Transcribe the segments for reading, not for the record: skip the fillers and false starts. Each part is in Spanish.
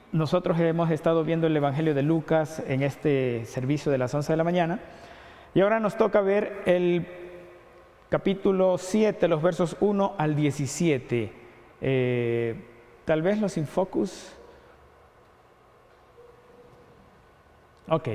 nosotros hemos estado viendo el Evangelio de Lucas en este servicio de las 11 de la mañana. Y ahora nos toca ver el capítulo 7, los versos 1 al 17. Tal vez los infocus. Ok.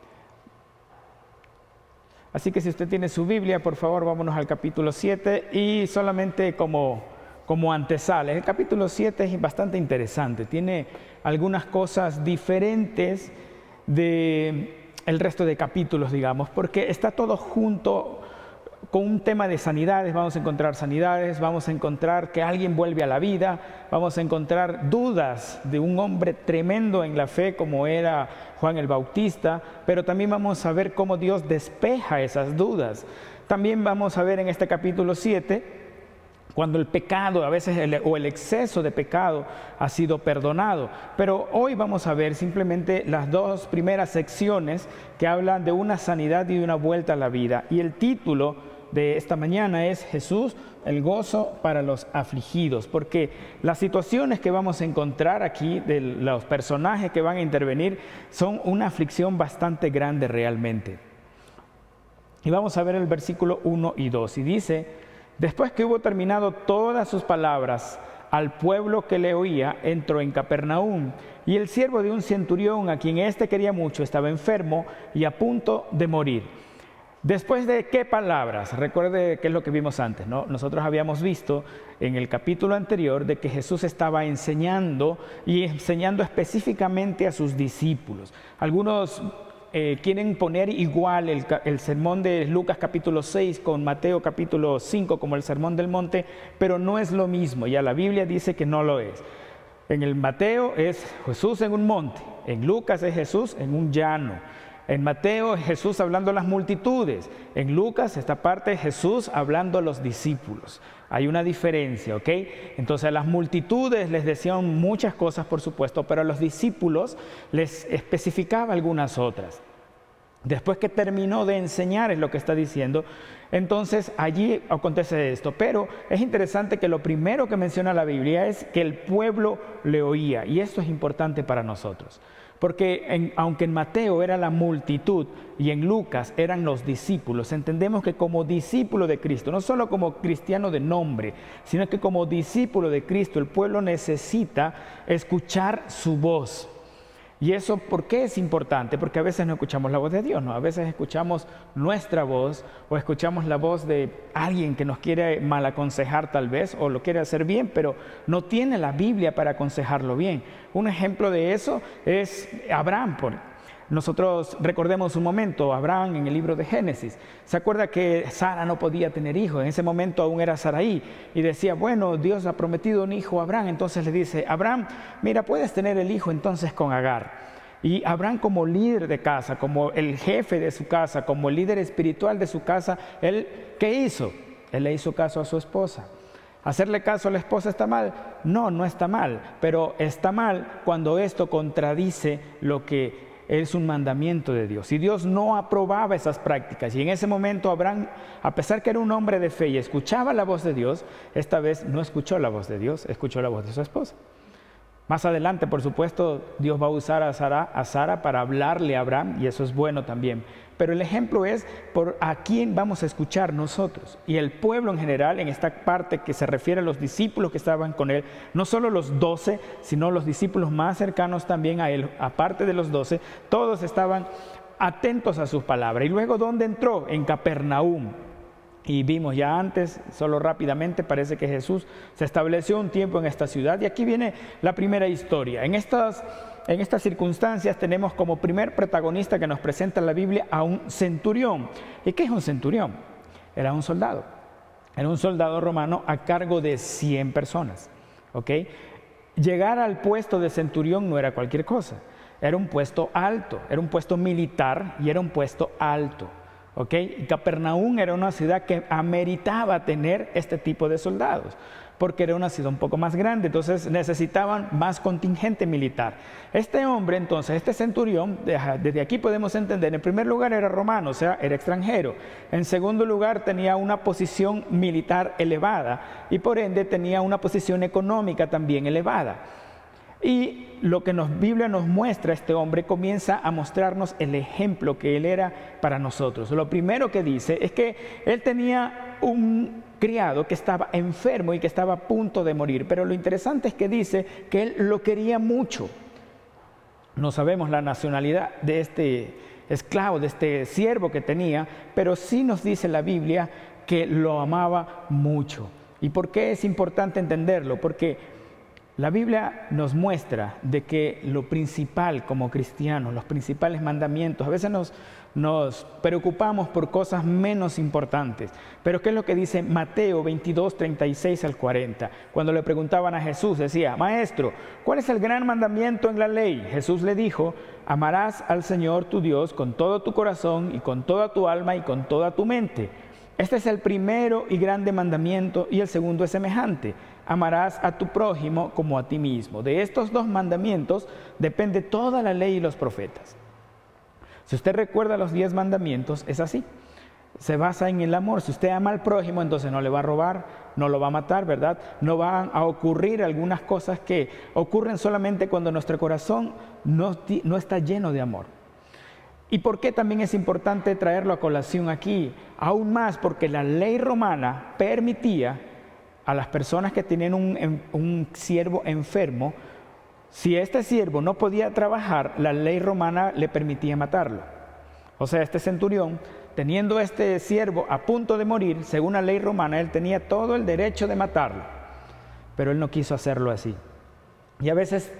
Así que si usted tiene su Biblia, por favor, vámonos al capítulo 7 y solamente como antesala. El capítulo 7 es bastante interesante, tiene algunas cosas diferentes del resto de capítulos, digamos, porque está todo junto con un tema de sanidades. Vamos a encontrar sanidades, vamos a encontrar que alguien vuelve a la vida, vamos a encontrar dudas de un hombre tremendo en la fe como era Juan el Bautista, pero también vamos a ver cómo Dios despeja esas dudas. También vamos a ver en este capítulo 7 cuando el pecado, a veces el exceso de pecado ha sido perdonado. Pero hoy vamos a ver simplemente las dos primeras secciones que hablan de una sanidad y de una vuelta a la vida. Y el título de esta mañana es Jesús, el gozo para los afligidos, porque las situaciones que vamos a encontrar aquí de los personajes que van a intervenir son una aflicción bastante grande realmente. Y vamos a ver el versículo 1 y 2, y dice: después que hubo terminado todas sus palabras al pueblo que le oía, entró en Capernaum, y el siervo de un centurión, a quien éste quería mucho, estaba enfermo y a punto de morir. ¿Después de qué palabras? Recuerde qué es lo que vimos antes, ¿no? Nosotros habíamos visto en el capítulo anterior de que Jesús estaba enseñando y enseñando específicamente a sus discípulos. Algunos quieren poner igual el sermón de Lucas capítulo 6 con Mateo capítulo 5 como el sermón del monte, pero no es lo mismo. Ya la Biblia dice que no lo es. En el Mateo es Jesús en un monte, en Lucas es Jesús en un llano. En Mateo es Jesús hablando a las multitudes. En Lucas esta parte es Jesús hablando a los discípulos. Hay una diferencia, ¿ok? Entonces a las multitudes les decían muchas cosas, por supuesto, pero a los discípulos les especificaba algunas otras. Después que terminó de enseñar es lo que está diciendo, entonces allí acontece esto. Pero es interesante que lo primero que menciona la Biblia es que el pueblo le oía, y esto es importante para nosotros. Porque aunque en Mateo era la multitud y en Lucas eran los discípulos, entendemos que como discípulo de Cristo, no solo como cristiano de nombre, sino que como discípulo de Cristo, el pueblo necesita escuchar su voz. ¿Y eso por qué es importante? Porque a veces no escuchamos la voz de Dios, ¿no? A veces escuchamos nuestra voz o escuchamos la voz de alguien que nos quiere mal aconsejar tal vez, o lo quiere hacer bien, pero no tiene la Biblia para aconsejarlo bien. Un ejemplo de eso es Abraham. Nosotros recordemos un momento, Abraham en el libro de Génesis. ¿Se acuerda que Sara no podía tener hijos? En ese momento aún era Saraí y decía, bueno, Dios ha prometido un hijo a Abraham. Entonces le dice, Abraham, mira, puedes tener el hijo entonces con Agar. Y Abraham, como líder de casa, como el jefe de su casa, como el líder espiritual de su casa, él, ¿qué hizo? Él le hizo caso a su esposa. ¿Hacerle caso a la esposa está mal? No, no está mal, pero está mal cuando esto contradice lo que es un mandamiento de Dios. Y Dios no aprobaba esas prácticas. Y en ese momento Abraham, a pesar que era un hombre de fe y escuchaba la voz de Dios, esta vez no escuchó la voz de Dios, escuchó la voz de su esposa. Más adelante, por supuesto, Dios va a usar a Sara para hablarle a Abraham, y eso es bueno también. Pero el ejemplo es a quién vamos a escuchar nosotros. Y el pueblo en general, en esta parte que se refiere a los discípulos que estaban con él, no solo los 12, sino los discípulos más cercanos también a él, aparte de los 12, todos estaban atentos a sus palabras. Y luego, ¿dónde entró? En Capernaum. Y vimos ya antes, solo rápidamente, parece que Jesús se estableció un tiempo en esta ciudad. Y aquí viene la primera historia. En estas circunstancias tenemos como primer protagonista que nos presenta la Biblia a un centurión. ¿Y qué es un centurión? Era un soldado. Era un soldado romano a cargo de 100 personas. ¿Ok? Llegar al puesto de centurión no era cualquier cosa. Era un puesto alto, era un puesto militar y era un puesto alto. ¿Okay? Capernaum era una ciudad que ameritaba tener este tipo de soldados, porque era una ciudad un poco más grande, entonces necesitaban más contingente militar. Este hombre entonces, este centurión, desde aquí podemos entender, en primer lugar era romano, o sea, era extranjero. En segundo lugar tenía una posición militar elevada y por ende tenía una posición económica también elevada. Y lo que Biblia nos muestra, este hombre comienza a mostrarnos el ejemplo que él era para nosotros. Lo primero que dice es que él tenía un criado que estaba enfermo y que estaba a punto de morir. Pero lo interesante es que dice que él lo quería mucho. No sabemos la nacionalidad de este esclavo, de este siervo que tenía, pero sí nos dice la Biblia que lo amaba mucho. ¿Y por qué es importante entenderlo? Porque la Biblia nos muestra de que lo principal como cristianos, los principales mandamientos, a veces nos preocupamos por cosas menos importantes. Pero ¿qué es lo que dice Mateo 22, 36 al 40? Cuando le preguntaban a Jesús, decía: Maestro, ¿cuál es el gran mandamiento en la ley? Jesús le dijo: amarás al Señor tu Dios con todo tu corazón y con toda tu alma y con toda tu mente. Este es el primero y grande mandamiento, y el segundo es semejante: amarás a tu prójimo como a ti mismo. De estos dos mandamientos depende toda la ley y los profetas. Si usted recuerda los 10 mandamientos, es así. Se basa en el amor. Si usted ama al prójimo, entonces no le va a robar, no lo va a matar, ¿verdad? No van a ocurrir algunas cosas que ocurren solamente cuando nuestro corazón no está lleno de amor. ¿Y por qué también es importante traerlo a colación aquí? Aún más porque la ley romana permitía a las personas que tenían un siervo enfermo, si este siervo no podía trabajar, la ley romana le permitía matarlo. O sea, este centurión, teniendo este siervo a punto de morir, según la ley romana, él tenía todo el derecho de matarlo, pero él no quiso hacerlo así. Y a veces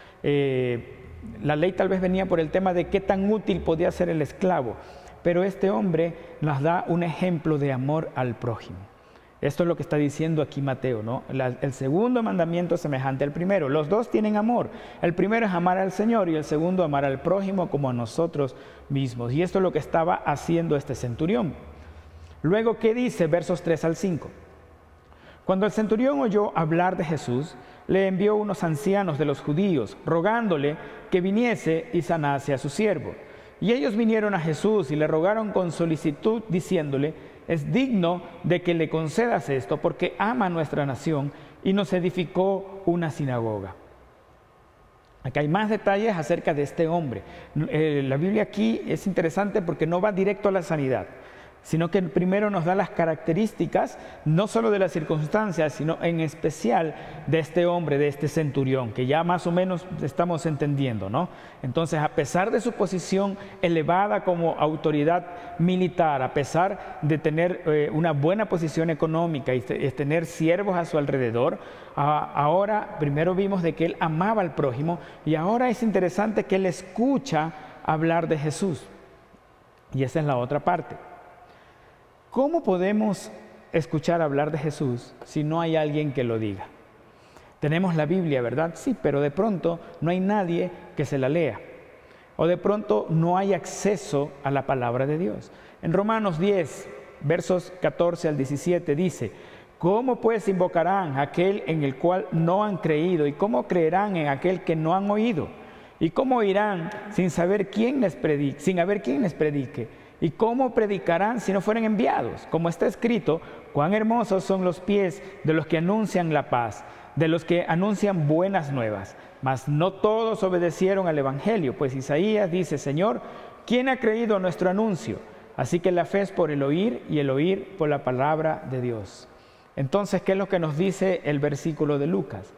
la ley tal vez venía por el tema de qué tan útil podía ser el esclavo, pero este hombre nos da un ejemplo de amor al prójimo. Esto es lo que está diciendo aquí Mateo, ¿no? El segundo mandamiento es semejante al primero. Los dos tienen amor. El primero es amar al Señor y el segundo amar al prójimo como a nosotros mismos. Y esto es lo que estaba haciendo este centurión. Luego, ¿qué dice? Versos 3 al 5. Cuando el centurión oyó hablar de Jesús, le envió unos ancianos de los judíos, rogándole que viniese y sanase a su siervo. Y ellos vinieron a Jesús y le rogaron con solicitud, diciéndole: es digno de que le concedas esto, porque ama a nuestra nación y nos edificó una sinagoga. Acá hay más detalles acerca de este hombre. La Biblia aquí es interesante porque no va directo a la sanidad, sino que primero nos da las características, no solo de las circunstancias, sino en especial de este hombre, de este centurión, que ya más o menos estamos entendiendo, ¿no? Entonces, a pesar de su posición elevada como autoridad militar, a pesar de tener una buena posición económica y tener siervos a su alrededor, ahora primero vimos de que él amaba al prójimo, y ahora es interesante que él escucha hablar de Jesús. Y esa es la otra parte. ¿Cómo podemos escuchar hablar de Jesús si no hay alguien que lo diga? Tenemos la Biblia, ¿verdad? Sí, pero de pronto no hay nadie que se la lea. O de pronto no hay acceso a la palabra de Dios. En Romanos 10, versos 14 al 17 dice: ¿cómo pues invocarán a aquel en el cual no han creído? ¿Y cómo creerán en aquel que no han oído? ¿Y cómo oirán sin haber quien les predique? ¿Y cómo predicarán si no fueren enviados? Como está escrito: cuán hermosos son los pies de los que anuncian la paz, de los que anuncian buenas nuevas. Mas no todos obedecieron al evangelio, pues Isaías dice: Señor, ¿quién ha creído a nuestro anuncio? Así que la fe es por el oír, y el oír por la palabra de Dios. Entonces, ¿qué es lo que nos dice el versículo de Lucas?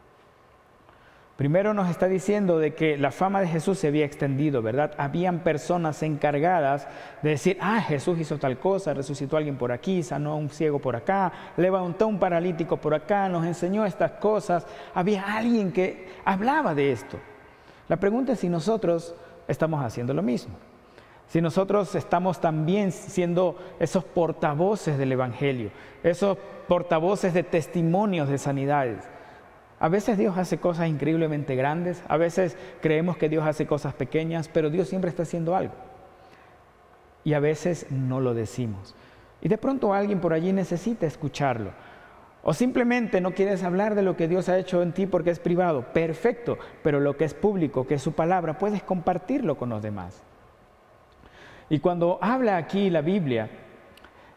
Primero nos está diciendo de que la fama de Jesús se había extendido, ¿verdad? Habían personas encargadas de decir: Jesús hizo tal cosa, resucitó a alguien por aquí, sanó a un ciego por acá, levantó a un paralítico por acá, nos enseñó estas cosas. Había alguien que hablaba de esto. La pregunta es si nosotros estamos haciendo lo mismo. Si nosotros estamos también siendo esos portavoces del evangelio, esos portavoces de testimonios de sanidades. A veces Dios hace cosas increíblemente grandes, a veces creemos que Dios hace cosas pequeñas, pero Dios siempre está haciendo algo. Y a veces no lo decimos. Y de pronto alguien por allí necesita escucharlo. O simplemente no quieres hablar de lo que Dios ha hecho en ti porque es privado. Perfecto, pero lo que es público, que es su palabra, puedes compartirlo con los demás. Y cuando habla aquí la Biblia,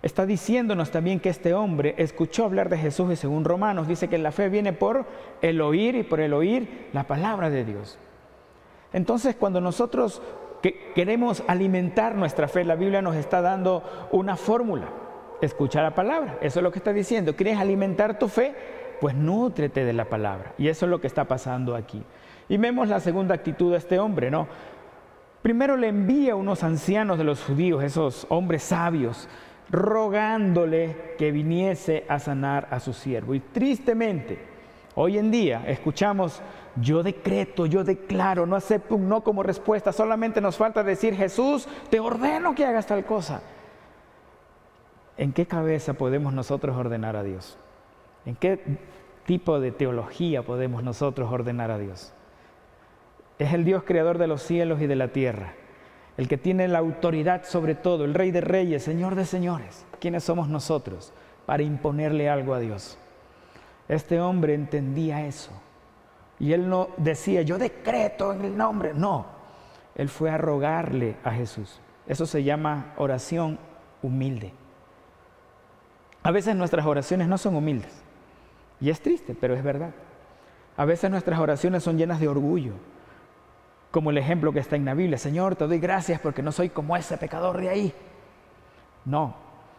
está diciéndonos también que este hombre escuchó hablar de Jesús y según Romanos dice que la fe viene por el oír y por el oír la palabra de Dios. Entonces, cuando nosotros queremos alimentar nuestra fe, la Biblia nos está dando una fórmula. Escucha la palabra, eso es lo que está diciendo. ¿Quieres alimentar tu fe? Pues nútrete de la palabra. Y eso es lo que está pasando aquí. Y vemos la segunda actitud de este hombre, ¿no? Primero le envía a unos ancianos de los judíos, esos hombres sabios, rogándole que viniese a sanar a su siervo. Y tristemente, hoy en día escuchamos: yo decreto, yo declaro, no acepto un no como respuesta, solamente nos falta decir: Jesús, te ordeno que hagas tal cosa. ¿En qué cabeza podemos nosotros ordenar a Dios? ¿En qué tipo de teología podemos nosotros ordenar a Dios? Es el Dios creador de los cielos y de la tierra, el que tiene la autoridad sobre todo, el Rey de Reyes, Señor de Señores. ¿Quiénes somos nosotros para imponerle algo a Dios? Este hombre entendía eso. Y él no decía: yo decreto en el nombre. No, él fue a rogarle a Jesús. Eso se llama oración humilde. A veces nuestras oraciones no son humildes. Y es triste, pero es verdad. A veces nuestras oraciones son llenas de orgullo. Como el ejemplo que está en la Biblia: Señor, te doy gracias porque no soy como ese pecador de ahí. No.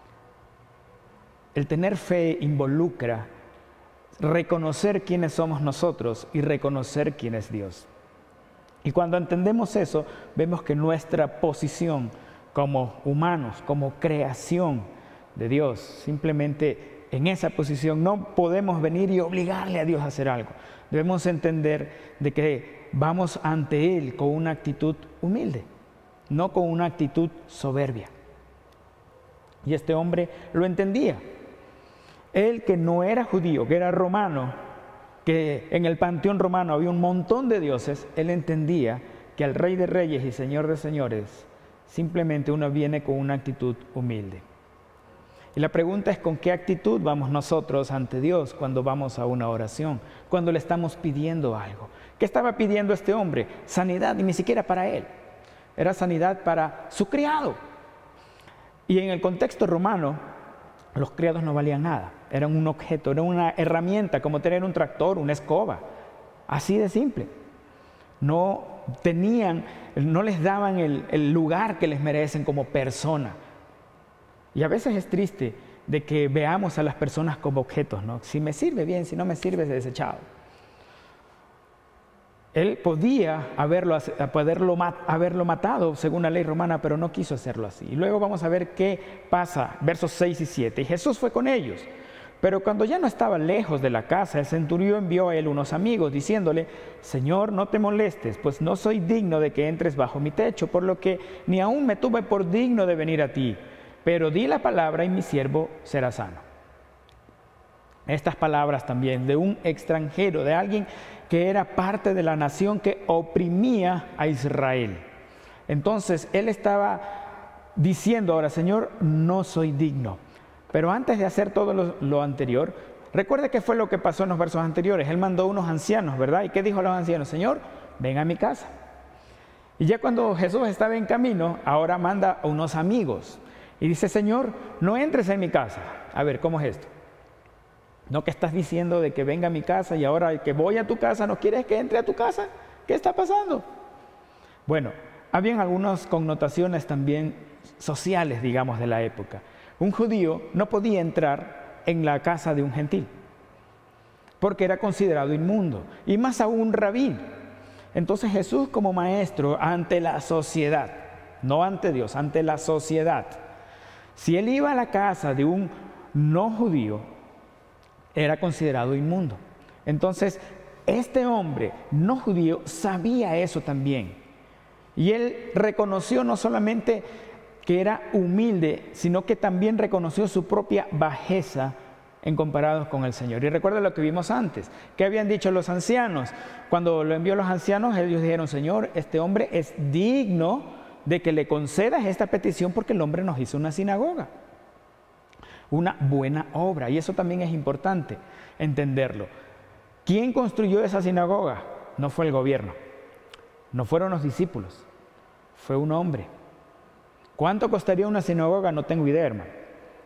El tener fe involucra reconocer quiénes somos nosotros y reconocer quién es Dios. Y cuando entendemos eso, vemos que nuestra posición como humanos, como creación de Dios, simplemente en esa posición no podemos venir y obligarle a Dios a hacer algo. Debemos entender de que vamos ante Él con una actitud humilde, no con una actitud soberbia. Y este hombre lo entendía. Él, que no era judío, que era romano, que en el panteón romano había un montón de dioses, él entendía que al Rey de Reyes y Señor de Señores simplemente uno viene con una actitud humilde. Y la pregunta es: ¿con qué actitud vamos nosotros ante Dios cuando vamos a una oración? Cuando le estamos pidiendo algo. ¿Qué estaba pidiendo este hombre? Sanidad, y ni siquiera para él. Era sanidad para su criado. Y en el contexto romano, los criados no valían nada. Eran un objeto, era una herramienta, como tener un tractor, una escoba. Así de simple. No les daban el lugar que les merecen como persona. Y a veces es triste de que veamos a las personas como objetos, ¿no? Si me sirve bien, si no me sirve, es desechado. Él podía haberlo matado según la ley romana, pero no quiso hacerlo así. Y luego vamos a ver qué pasa, versos 6 y 7. Y Jesús fue con ellos. Pero cuando ya no estaba lejos de la casa, el centurión envió a él unos amigos, diciéndole: Señor, no te molestes, pues no soy digno de que entres bajo mi techo, por lo que ni aún me tuve por digno de venir a ti. Pero di la palabra y mi siervo será sano. Estas palabras también de un extranjero, de alguien que era parte de la nación que oprimía a Israel. Entonces él estaba diciendo ahora: Señor, no soy digno. Pero antes de hacer todo lo anterior, recuerde qué fue lo que pasó en los versos anteriores. Él mandó unos ancianos, ¿verdad? ¿Y qué dijo a los ancianos? Señor, ven a mi casa. Y ya cuando Jesús estaba en camino, ahora manda a unos amigos. Y dice: Señor, no entres en mi casa. A ver, ¿cómo es esto? ¿No que estás diciendo de que venga a mi casa y ahora que voy a tu casa no quieres que entre a tu casa? ¿Qué está pasando? Bueno, habían algunas connotaciones también sociales, digamos, de la época. Un judío no podía entrar en la casa de un gentil porque era considerado inmundo, y más aún un rabí. Entonces Jesús, como maestro ante la sociedad, no ante Dios, ante la sociedad, si él iba a la casa de un no judío, era considerado inmundo. Entonces, este hombre no judío sabía eso también. Y él reconoció no solamente que era humilde, sino que también reconoció su propia bajeza en comparados con el Señor. Y recuerda lo que vimos antes. ¿Qué habían dicho los ancianos? Cuando lo envió a los ancianos, ellos dijeron: Señor, este hombre es digno de que le concedas esta petición porque el hombre nos hizo una sinagoga. Una buena obra, y eso también es importante entenderlo. ¿Quién construyó esa sinagoga? No fue el gobierno, no fueron los discípulos, fue un hombre. ¿Cuánto costaría una sinagoga? No tengo idea, hermano.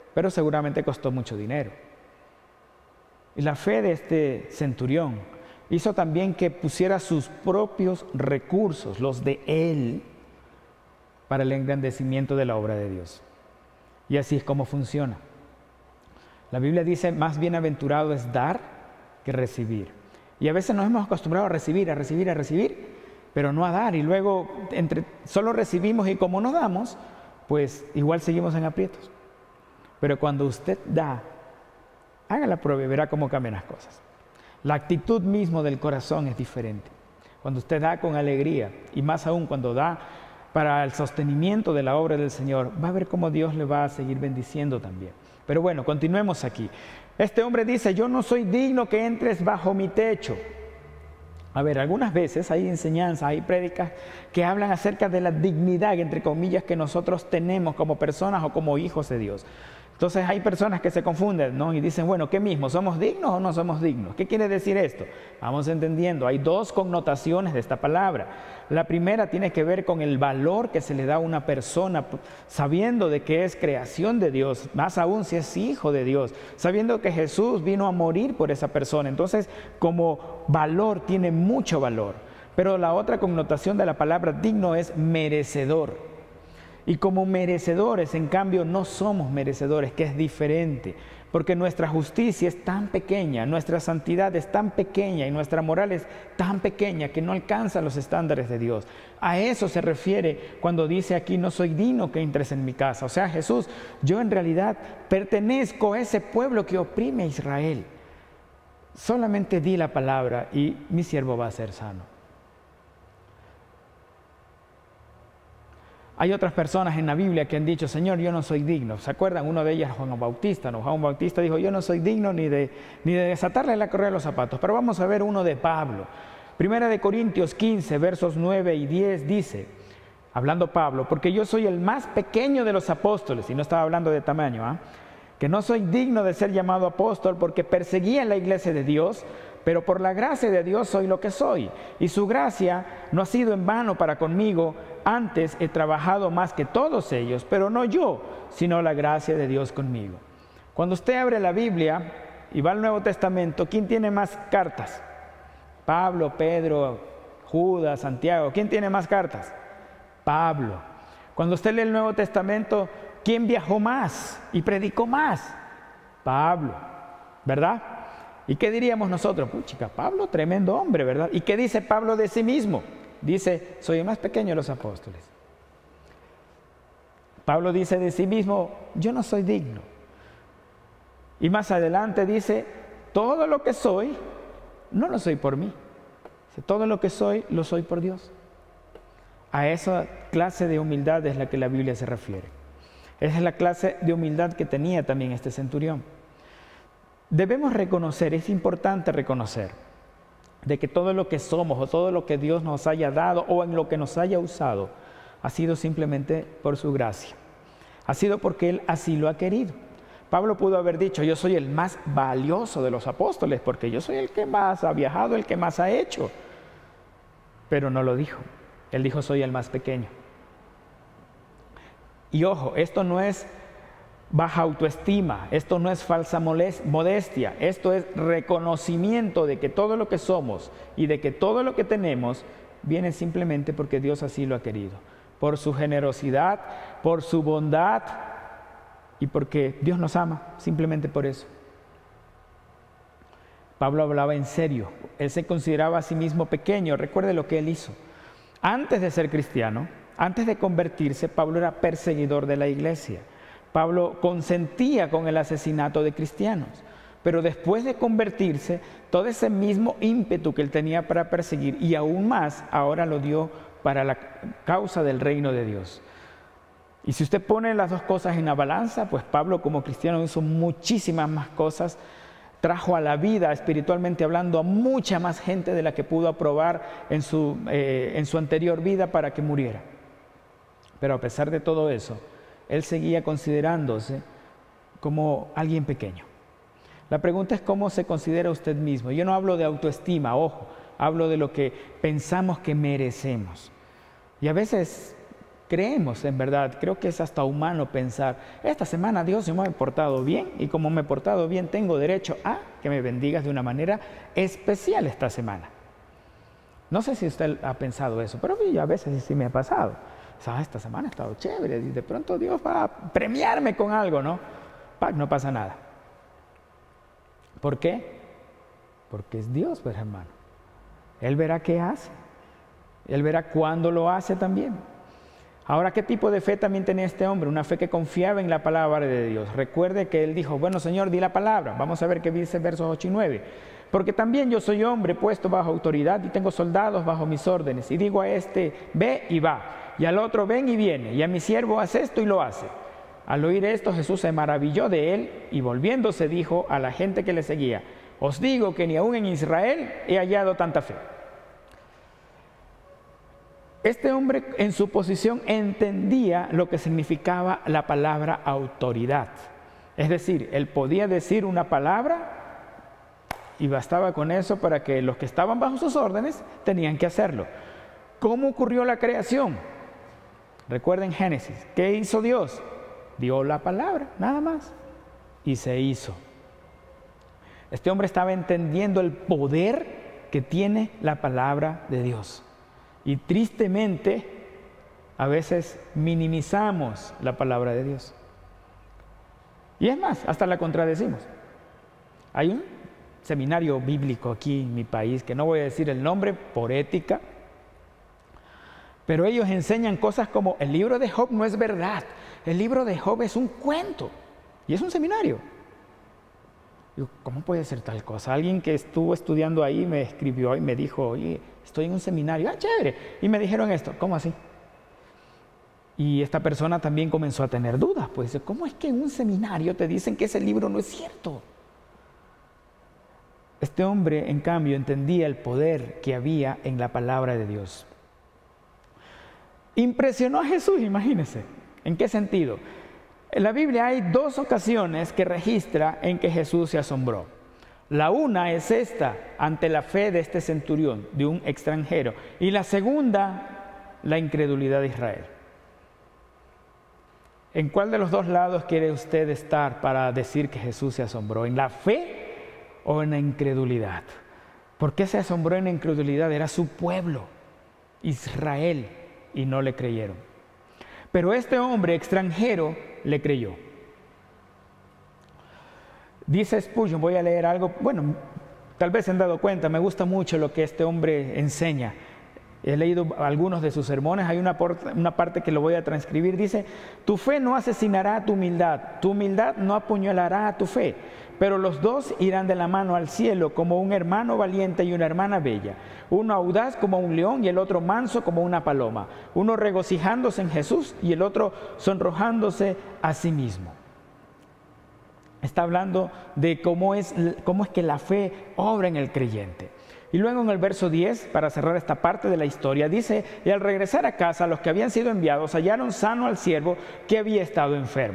pero seguramente costó mucho dinero. Y la fe de este centurión hizo también que pusiera sus propios recursos, los de él, para el engrandecimiento de la obra de Dios. Y así es como funciona. La Biblia dice, más bienaventurado es dar que recibir. Y a veces nos hemos acostumbrado a recibir, pero no a dar. Y luego solo recibimos y como no damos, pues igual seguimos en aprietos. Pero cuando usted da, haga la prueba y verá cómo cambian las cosas. La actitud mismo del corazón es diferente. Cuando usted da con alegría, y más aún cuando da para el sostenimiento de la obra del Señor, va a ver cómo Dios le va a seguir bendiciendo también. Pero bueno, continuemos aquí. Este hombre dice, yo no soy digno que entres bajo mi techo. A ver, algunas veces hay enseñanzas, hay prédicas que hablan acerca de la dignidad, entre comillas, que nosotros tenemos como personas o como hijos de Dios. Entonces hay personas que se confunden, ¿no? Y dicen, bueno, ¿qué mismo? ¿Somos dignos o no somos dignos? ¿Qué quiere decir esto? Vamos entendiendo, hay dos connotaciones de esta palabra. La primera tiene que ver con el valor que se le da a una persona, sabiendo de que es creación de Dios, más aún si es hijo de Dios, sabiendo que Jesús vino a morir por esa persona. Entonces, como valor, tiene mucho valor. Pero la otra connotación de la palabra digno es merecedor. Y como merecedores, en cambio, no somos merecedores, que es diferente, porque nuestra justicia es tan pequeña, nuestra santidad es tan pequeña y nuestra moral es tan pequeña que no alcanza los estándares de Dios. A eso se refiere cuando dice aquí, no soy digno que entres en mi casa. O sea, Jesús, yo en realidad pertenezco a ese pueblo que oprime a Israel. Solamente di la palabra y mi siervo va a ser sano. Hay otras personas en la Biblia que han dicho, Señor, yo no soy digno. ¿Se acuerdan? Uno de ellas, Juan Bautista. ¿No? Juan Bautista dijo, yo no soy digno ni de desatarle la correa de los zapatos. Pero vamos a ver uno de Pablo. Primera de Corintios 15, versos 9 y 10 dice, hablando Pablo, porque yo soy el más pequeño de los apóstoles, y no estaba hablando de tamaño, que no soy digno de ser llamado apóstol porque perseguía en la iglesia de Dios, pero por la gracia de Dios soy lo que soy. Y su gracia no ha sido en vano para conmigo. Antes he trabajado más que todos ellos, pero no yo, sino la gracia de Dios conmigo. Cuando usted abre la Biblia y va al Nuevo Testamento, ¿quién tiene más cartas? Pablo, Pedro, Judas, Santiago. ¿Quién tiene más cartas? Pablo. Cuando usted lee el Nuevo Testamento, ¿quién viajó más y predicó más? Pablo, ¿verdad? ¿Y qué diríamos nosotros? Chica, Pablo, tremendo hombre, ¿verdad? ¿Y qué dice Pablo de sí mismo? Dice, soy el más pequeño de los apóstoles. Pablo dice de sí mismo, yo no soy digno. Y más adelante dice, todo lo que soy, no lo soy por mí. Todo lo que soy, lo soy por Dios. A esa clase de humildad es la que la Biblia se refiere. Esa es la clase de humildad que tenía también este centurión. Debemos reconocer, es importante reconocer, de que todo lo que somos o todo lo que Dios nos haya dado o en lo que nos haya usado ha sido simplemente por su gracia. Ha sido porque Él así lo ha querido. Pablo pudo haber dicho, yo soy el más valioso de los apóstoles porque yo soy el que más ha viajado, el que más ha hecho. Pero no lo dijo. Él dijo, soy el más pequeño. Y ojo, esto no es baja autoestima, esto no es falsa modestia, esto es reconocimiento de que todo lo que somos y de que todo lo que tenemos viene simplemente porque Dios así lo ha querido, por su generosidad, por su bondad y porque Dios nos ama, simplemente por eso. Pablo hablaba en serio, él se consideraba a sí mismo pequeño. Recuerde lo que él hizo. Antes de ser cristiano, antes de convertirse, Pablo era perseguidor de la iglesia. Pablo consentía con el asesinato de cristianos, pero después de convertirse, todo ese mismo ímpetu que él tenía para perseguir y aún más, ahora lo dio para la causa del reino de Dios. Y si usted pone las dos cosas en la balanza, pues Pablo como cristiano hizo muchísimas más cosas, trajo a la vida, espiritualmente hablando, a mucha más gente de la que pudo aprobar en su anterior vida para que muriera. Pero a pesar de todo eso, él seguía considerándose como alguien pequeño. La pregunta es cómo se considera usted mismo. Yo no hablo de autoestima, ojo, hablo de lo que pensamos que merecemos. Y a veces creemos en verdad, creo que es hasta humano pensar, esta semana Dios se me ha portado bien y como me he portado bien tengo derecho a que me bendigas de una manera especial esta semana. No sé si usted ha pensado eso, pero a veces sí me ha pasado. ¿Sabes? Esta semana ha estado chévere y de pronto Dios va a premiarme con algo, ¿no? No pasa nada. ¿Por qué? Porque es Dios, pues, hermano. Él verá qué hace. Él verá cuándo lo hace también. Ahora, ¿qué tipo de fe también tenía este hombre? Una fe que confiaba en la palabra de Dios. Recuerde que él dijo, bueno, Señor, di la palabra. Vamos a ver qué dice versos 8 y 9. Porque también yo soy hombre puesto bajo autoridad y tengo soldados bajo mis órdenes. Y digo a este, ve y va. Y al otro, ven y viene. Y a mi siervo, haz esto y lo hace. Al oír esto, Jesús se maravilló de él y volviéndose dijo a la gente que le seguía, os digo que ni aún en Israel he hallado tanta fe. Este hombre en su posición entendía lo que significaba la palabra autoridad. Es decir, él podía decir una palabra y bastaba con eso para que los que estaban bajo sus órdenes tenían que hacerlo. ¿Cómo ocurrió la creación? Recuerden Génesis. ¿Qué hizo Dios? Dio la palabra, nada más. Y se hizo. Este hombre estaba entendiendo el poder que tiene la palabra de Dios. Y tristemente, a veces minimizamos la palabra de Dios. Y es más, hasta la contradecimos. Hay un seminario bíblico aquí en mi país, que no voy a decir el nombre por ética, pero ellos enseñan cosas como el libro de Job no es verdad, el libro de Job es un cuento, y es un seminario. Digo, ¿cómo puede ser tal cosa? Alguien que estuvo estudiando ahí me escribió y me dijo, oye, estoy en un seminario, ah, chévere, y me dijeron esto, ¿cómo así? Y esta persona también comenzó a tener dudas, pues dice, ¿cómo es que en un seminario te dicen que ese libro no es cierto? Este hombre, en cambio, entendía el poder que había en la palabra de Dios. Impresionó a Jesús, imagínense. ¿En qué sentido? En la Biblia hay dos ocasiones que registra en que Jesús se asombró. La una es esta, ante la fe de este centurión, de un extranjero. Y la segunda, la incredulidad de Israel. ¿En cuál de los dos lados quiere usted estar para decir que Jesús se asombró? ¿En la fe o en la incredulidad? ¿Por qué se asombró en la incredulidad? Era su pueblo, Israel, y no le creyeron. Pero este hombre extranjero le creyó. Dice Spurgeon, voy a leer algo, bueno, tal vez se han dado cuenta, me gusta mucho lo que este hombre enseña. He leído algunos de sus sermones, hay una parte que lo voy a transcribir, dice, tu fe no asesinará a tu humildad no apuñalará a tu fe, pero los dos irán de la mano al cielo como un hermano valiente y una hermana bella, uno audaz como un león y el otro manso como una paloma, uno regocijándose en Jesús y el otro sonrojándose a sí mismo. Está hablando de cómo es que la fe obra en el creyente. Y luego en el verso 10, para cerrar esta parte de la historia, dice, y al regresar a casa, los que habían sido enviados hallaron sano al siervo que había estado enfermo.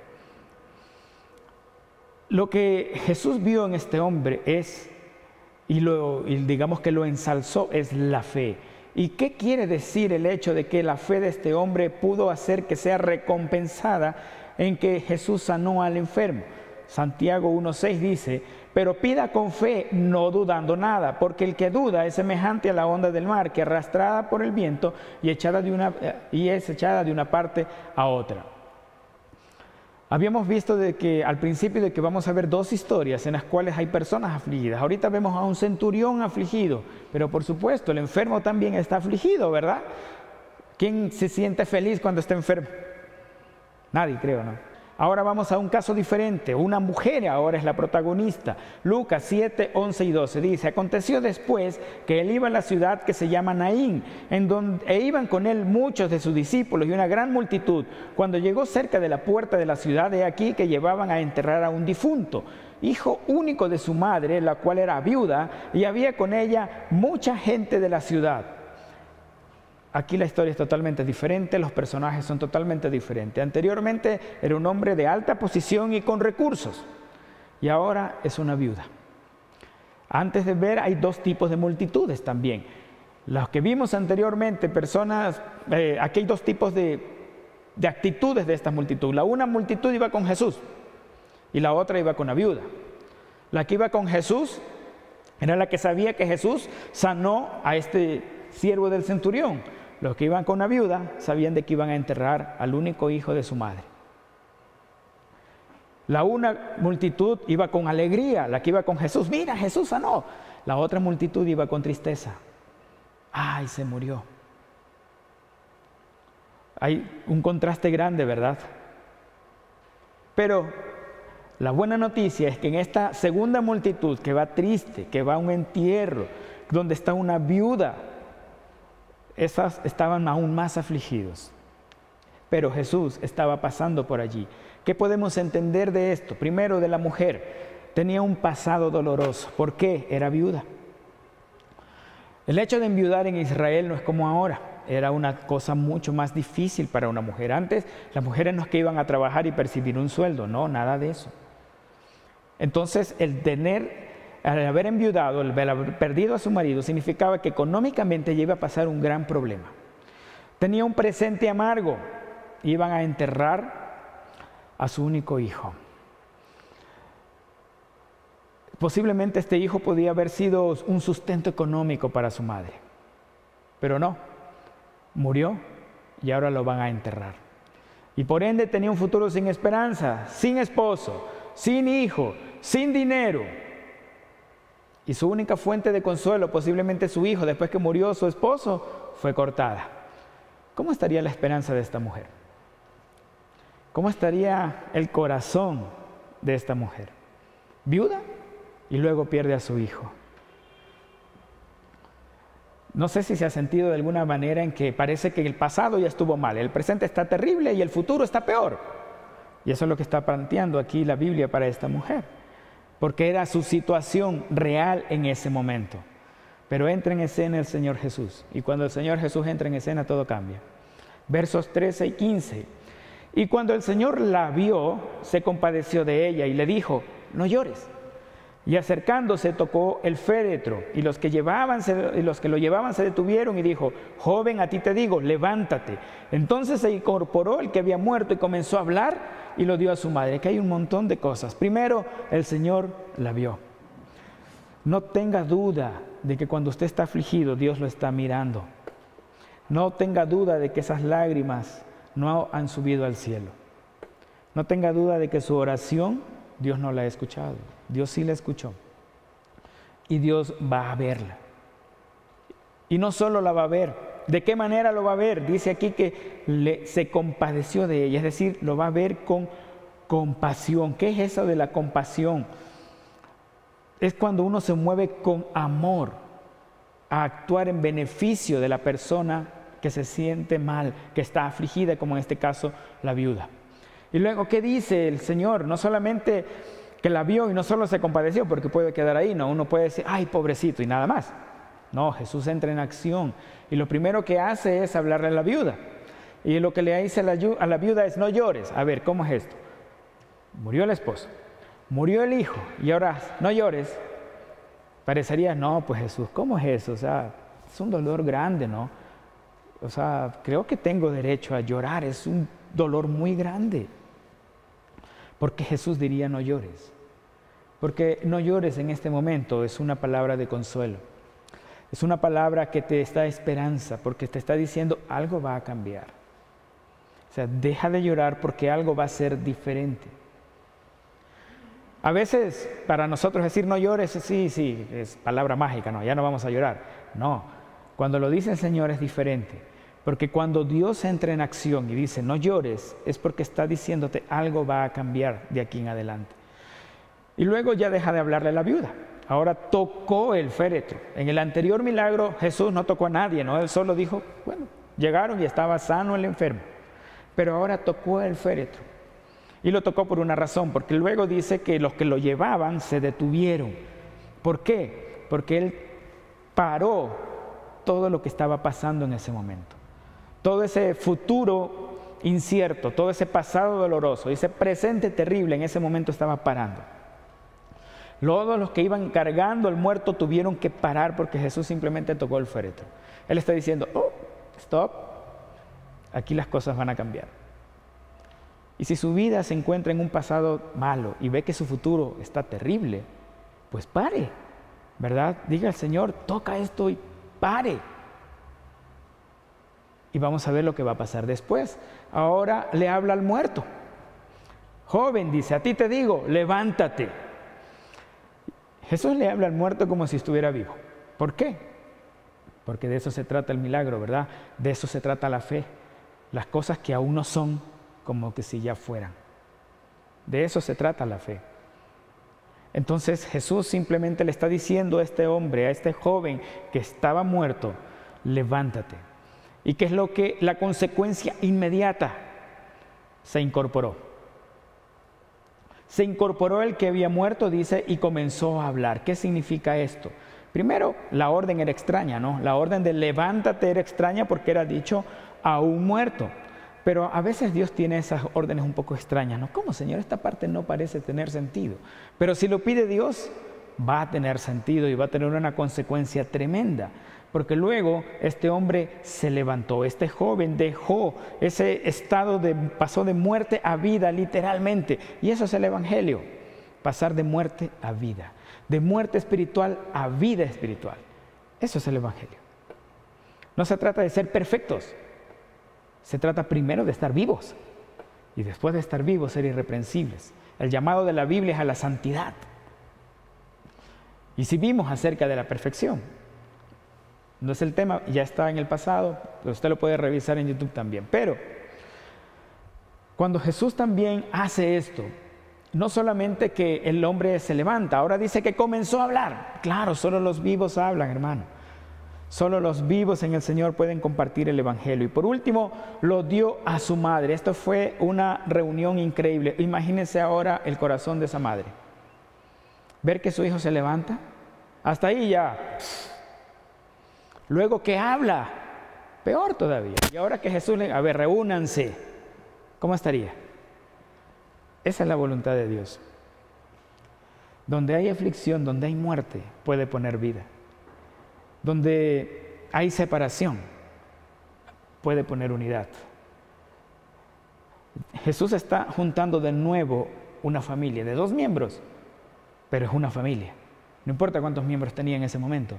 Lo que Jesús vio en este hombre es, y digamos que lo ensalzó, es la fe. ¿Y qué quiere decir el hecho de que la fe de este hombre pudo hacer que sea recompensada en que Jesús sanó al enfermo? Santiago 1:6 dice, pero pida con fe, no dudando nada, porque el que duda es semejante a la onda del mar, que arrastrada por el viento y es echada de una parte a otra. Habíamos visto al principio de que vamos a ver dos historias en las cuales hay personas afligidas. Ahorita vemos a un centurión afligido, pero por supuesto el enfermo también está afligido, ¿verdad? ¿Quién se siente feliz cuando está enfermo? Nadie, creo, ¿no? Ahora vamos a un caso diferente, una mujer ahora es la protagonista. Lucas 7, 11 y 12 dice, aconteció después que él iba a la ciudad que se llama Naín, e iban con él muchos de sus discípulos y una gran multitud. Cuando llegó cerca de la puerta de la ciudad, he aquí que llevaban a enterrar a un difunto, hijo único de su madre, la cual era viuda, y había con ella mucha gente de la ciudad. Aquí la historia es totalmente diferente, los personajes son totalmente diferentes. Anteriormente era un hombre de alta posición y con recursos, y ahora es una viuda. Antes de ver hay dos tipos de multitudes también. Los que vimos anteriormente, personas, aquí hay dos tipos de actitudes de esta multitud. La una multitud iba con Jesús y la otra iba con la viuda. La que iba con Jesús era la que sabía que Jesús sanó a este siervo del centurión. Los que iban con la viuda sabían de que iban a enterrar al único hijo de su madre. La una multitud iba con alegría, la que iba con Jesús. Mira, Jesús sanó. La otra multitud iba con tristeza. Ay, se murió. Hay un contraste grande, ¿verdad? Pero la buena noticia es que en esta segunda multitud que va triste, que va a un entierro, donde está una viuda, esas estaban aún más afligidos. Pero Jesús estaba pasando por allí. ¿Qué podemos entender de esto? Primero, de la mujer. Tenía un pasado doloroso. ¿Por qué? Era viuda. El hecho de enviudar en Israel no es como ahora. Era una cosa mucho más difícil para una mujer. Antes, las mujeres no es que iban a trabajar y percibir un sueldo. No, nada de eso. Entonces, al haber enviudado, el haber perdido a su marido, significaba que económicamente ella iba a pasar un gran problema. Tenía un presente amargo. Iban a enterrar a su único hijo. Posiblemente este hijo podía haber sido un sustento económico para su madre, pero no, murió y ahora lo van a enterrar. Y por ende tenía un futuro sin esperanza, sin esposo, sin hijo, sin dinero. Y su única fuente de consuelo, posiblemente su hijo, después que murió su esposo, fue cortada. ¿Cómo estaría la esperanza de esta mujer? ¿Cómo estaría el corazón de esta mujer? Viuda y luego pierde a su hijo. No sé si se ha sentido de alguna manera en que parece que el pasado ya estuvo mal, el presente está terrible y el futuro está peor. Y eso es lo que está planteando aquí la Biblia para esta mujer, porque era su situación real en ese momento. Pero entra en escena el Señor Jesús, y cuando el Señor Jesús entra en escena todo cambia. Versos 13 y 15. Y cuando el Señor la vio, se compadeció de ella y le dijo: no llores. Y acercándose tocó el féretro, y los que lo llevaban se detuvieron y dijo: joven, a ti te digo, levántate. Entonces se incorporó el que había muerto y comenzó a hablar y lo dio a su madre. Aquí hay un montón de cosas. Primero, el Señor la vio. No tenga duda de que cuando usted está afligido, Dios lo está mirando. No tenga duda de que esas lágrimas no han subido al cielo. No tenga duda de que su oración Dios no la ha escuchado. Dios sí la escuchó. Y Dios va a verla. Y no solo la va a ver. ¿De qué manera lo va a ver? Dice aquí que se compadeció de ella. Es decir, lo va a ver con compasión. ¿Qué es eso de la compasión? Es cuando uno se mueve con amor a actuar en beneficio de la persona que se siente mal, que está afligida, como en este caso la viuda. Y luego, ¿qué dice el Señor? No solamente que la vio y no solo se compadeció, porque puede quedar ahí, no, uno puede decir: ay, pobrecito, y nada más. No, Jesús entra en acción y lo primero que hace es hablarle a la viuda. Y lo que le dice a la viuda es: no llores. A ver, ¿cómo es esto? Murió el esposo, murió el hijo y ahora no llores. Parecería: no, pues Jesús, ¿cómo es eso? O sea, es un dolor grande, ¿no? O sea, creo que tengo derecho a llorar, es un dolor muy grande. Porque Jesús diría: no llores. Porque no llores en este momento es una palabra de consuelo. Es una palabra que te da esperanza, porque te está diciendo: algo va a cambiar. O sea, deja de llorar porque algo va a ser diferente. A veces, para nosotros decir no llores, sí, es palabra mágica, no, ya no vamos a llorar. No, cuando lo dice el Señor es diferente. Porque cuando Dios entra en acción y dice no llores, es porque está diciéndote algo va a cambiar de aquí en adelante. Y luego ya deja de hablarle a la viuda. Ahora tocó el féretro. En el anterior milagro Jesús no tocó a nadie, ¿no? Él solo dijo: bueno, llegaron y estaba sano el enfermo. Pero ahora tocó el féretro. Y lo tocó por una razón, porque luego dice que los que lo llevaban se detuvieron. ¿Por qué? Porque Él paró todo lo que estaba pasando en ese momento. Todo ese futuro incierto, todo ese pasado doloroso, ese presente terrible en ese momento estaba parando. Todos los que iban cargando al muerto tuvieron que parar porque Jesús simplemente tocó el féretro. Él está diciendo, oh, stop, aquí las cosas van a cambiar. Y si su vida se encuentra en un pasado malo y ve que su futuro está terrible, pues pare, ¿verdad? Diga al Señor, toca esto y pare. Y vamos a ver lo que va a pasar después. Ahora le habla al muerto. Joven, dice, a ti te digo, levántate. Jesús le habla al muerto como si estuviera vivo. ¿Por qué? Porque de eso se trata el milagro, ¿verdad? De eso se trata la fe. Las cosas que aún no son, como que si ya fueran. De eso se trata la fe. Entonces Jesús simplemente le está diciendo a este hombre, a este joven que estaba muerto, levántate. ¿Y qué es lo que la consecuencia inmediata? Se incorporó. Se incorporó el que había muerto, dice, y comenzó a hablar. ¿Qué significa esto? Primero, la orden era extraña, ¿no? La orden de levántate era extraña porque era dicho a un muerto. Pero a veces Dios tiene esas órdenes un poco extrañas, ¿no? ¿Cómo, Señor? Esta parte no parece tener sentido. Pero si lo pide Dios, va a tener sentido y va a tener una consecuencia tremenda. Porque luego este hombre se levantó, este joven dejó ese estado pasó de muerte a vida literalmente. Y eso es el Evangelio, pasar de muerte a vida, de muerte espiritual a vida espiritual. Eso es el Evangelio. No se trata de ser perfectos, se trata primero de estar vivos y después de estar vivos ser irreprensibles. El llamado de la Biblia es a la santidad. Y si vimos acerca de la perfección, no es el tema, ya está en el pasado, usted lo puede revisar en YouTube también. Pero cuando Jesús también hace esto, no solamente que el hombre se levanta, ahora dice que comenzó a hablar. Claro, solo los vivos hablan, hermano. Solo los vivos en el Señor pueden compartir el Evangelio. Y por último, lo dio a su madre. Esto fue una reunión increíble. Imagínense ahora el corazón de esa madre. Ver que su hijo se levanta, hasta ahí ya. Luego que habla, peor todavía. Y ahora que Jesús le... A ver, reúnanse. ¿Cómo estaría? Esa es la voluntad de Dios. Donde hay aflicción, donde hay muerte, puede poner vida. Donde hay separación, puede poner unidad. Jesús está juntando de nuevo una familia de 2 miembros, pero es una familia. No importa cuántos miembros tenía en ese momento.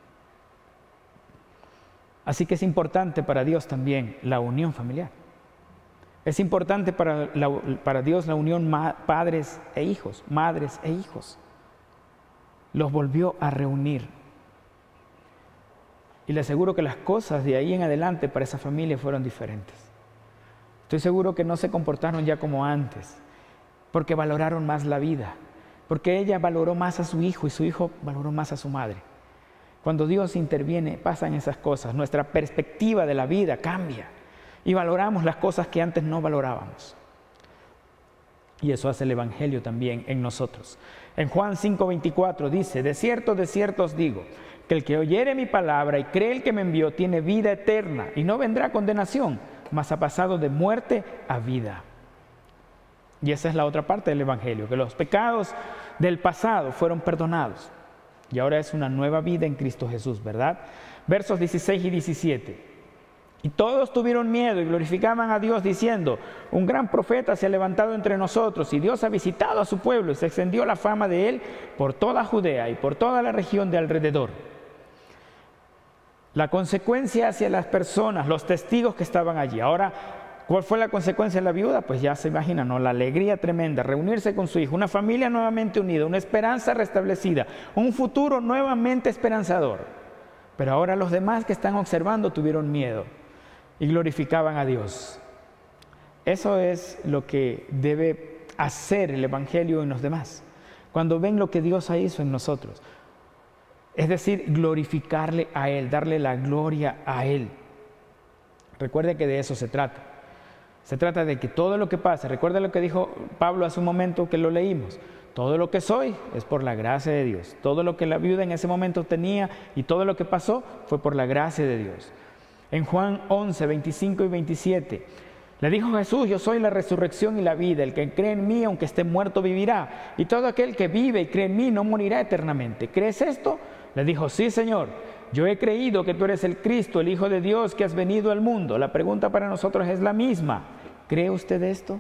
Así que es importante para Dios también la unión familiar. Es importante para Dios la unión padres e hijos, madres e hijos. Los volvió a reunir. Y le aseguro que las cosas de ahí en adelante para esa familia fueron diferentes. Estoy seguro que no se comportaron ya como antes, porque valoraron más la vida, porque ella valoró más a su hijo y su hijo valoró más a su madre. Cuando Dios interviene, pasan esas cosas. Nuestra perspectiva de la vida cambia y valoramos las cosas que antes no valorábamos. Y eso hace el Evangelio también en nosotros. En Juan 5:24 dice, de cierto os digo, que el que oyere mi palabra y cree el que me envió tiene vida eterna y no vendrá condenación, mas ha pasado de muerte a vida. Y esa es la otra parte del Evangelio, que los pecados del pasado fueron perdonados. Y ahora es una nueva vida en Cristo Jesús, ¿verdad? Versos 16 y 17. Y todos tuvieron miedo y glorificaban a Dios diciendo, un gran profeta se ha levantado entre nosotros y Dios ha visitado a su pueblo y se extendió la fama de él por toda Judea y por toda la región de alrededor. La consecuencia hacia las personas, los testigos que estaban allí. Ahora, ¿cuál fue la consecuencia de la viuda? Pues ya se imaginan, ¿no? La alegría tremenda, reunirse con su hijo, una familia nuevamente unida, una esperanza restablecida, un futuro nuevamente esperanzador. Pero ahora los demás que están observando tuvieron miedo y glorificaban a Dios. Eso es lo que debe hacer el Evangelio en los demás. Cuando ven lo que Dios hizo en nosotros. Es decir, glorificarle a Él, darle la gloria a Él. Recuerde que de eso se trata. Se trata de que todo lo que pasa, recuerda lo que dijo Pablo hace un momento que lo leímos, todo lo que soy es por la gracia de Dios. Todo lo que la viuda en ese momento tenía y todo lo que pasó fue por la gracia de Dios. En Juan 11, 25 y 27, Le dijo Jesús: yo soy la resurrección y la vida. El que cree en mí, aunque esté muerto, vivirá. Y todo aquel que vive y cree en mí no morirá eternamente. ¿Crees esto? Le dijo: sí, Señor. Yo he creído que tú eres el Cristo, el Hijo de Dios, que has venido al mundo. La pregunta para nosotros es la misma. ¿Cree usted esto?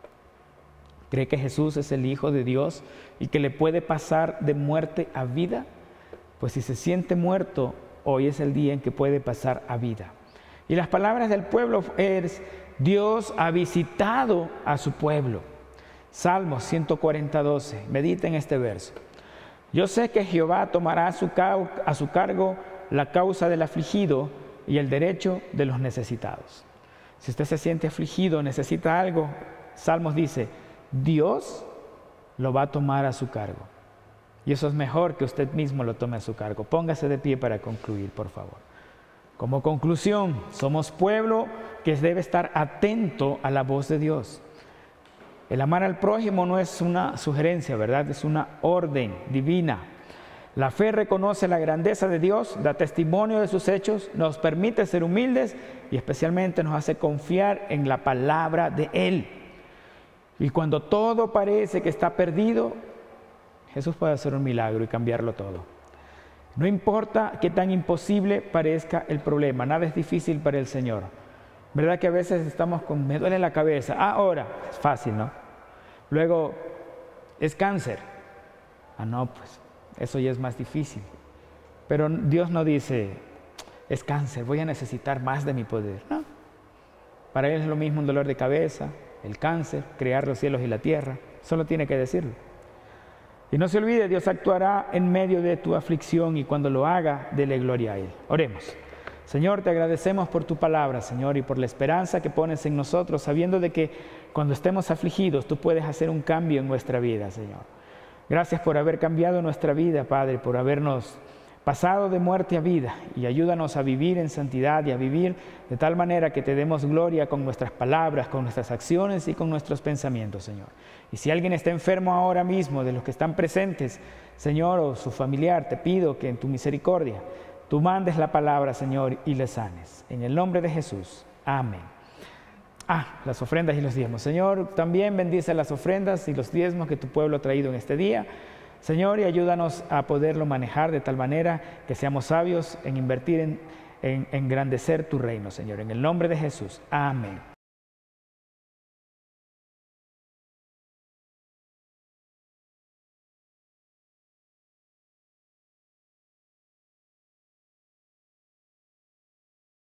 ¿Cree que Jesús es el Hijo de Dios y que le puede pasar de muerte a vida? Pues si se siente muerto, hoy es el día en que puede pasar a vida. Y las palabras del pueblo es: Dios ha visitado a su pueblo. Salmos 140, 12. Mediten este verso. Yo sé que Jehová tomará a su cargo la causa del afligido y el derecho de los necesitados. Si usted se siente afligido, necesita algo, Salmos dice: Dios lo va a tomar a su cargo. Y eso es mejor que usted mismo lo tome a su cargo. Póngase de pie para concluir, por favor. Como conclusión, somos pueblo que debe estar atento a la voz de Dios. El amar al prójimo no es una sugerencia, ¿verdad? Es una orden divina. La fe reconoce la grandeza de Dios, da testimonio de sus hechos, nos permite ser humildes y especialmente nos hace confiar en la palabra de Él. Y cuando todo parece que está perdido, Jesús puede hacer un milagro y cambiarlo todo. No importa qué tan imposible parezca el problema, nada es difícil para el Señor. ¿Verdad que a veces estamos con: me duele la cabeza? Ahora, es fácil, ¿no? Luego, es cáncer. No, pues, eso ya es más difícil. Pero Dios no dice: es cáncer, voy a necesitar más de mi poder. No. Para Él es lo mismo un dolor de cabeza, el cáncer, crear los cielos y la tierra. Solo tiene que decirlo. Y no se olvide, Dios actuará en medio de tu aflicción y cuando lo haga, dele gloria a Él. Oremos. Señor, te agradecemos por tu palabra, Señor, y por la esperanza que pones en nosotros, sabiendo de que cuando estemos afligidos, tú puedes hacer un cambio en nuestra vida, Señor. Gracias por haber cambiado nuestra vida, Padre, por habernos pasado de muerte a vida, y ayúdanos a vivir en santidad y a vivir de tal manera que te demos gloria con nuestras palabras, con nuestras acciones y con nuestros pensamientos, Señor. Y si alguien está enfermo ahora mismo, de los que están presentes, Señor, o su familiar, te pido que en tu misericordia tú mandes la palabra, Señor, y le sanes. En el nombre de Jesús. Amén. Las ofrendas y los diezmos. Señor, también bendice las ofrendas y los diezmos que tu pueblo ha traído en este día. Señor, y ayúdanos a poderlo manejar de tal manera que seamos sabios en invertir en engrandecer tu reino, Señor. En el nombre de Jesús. Amén.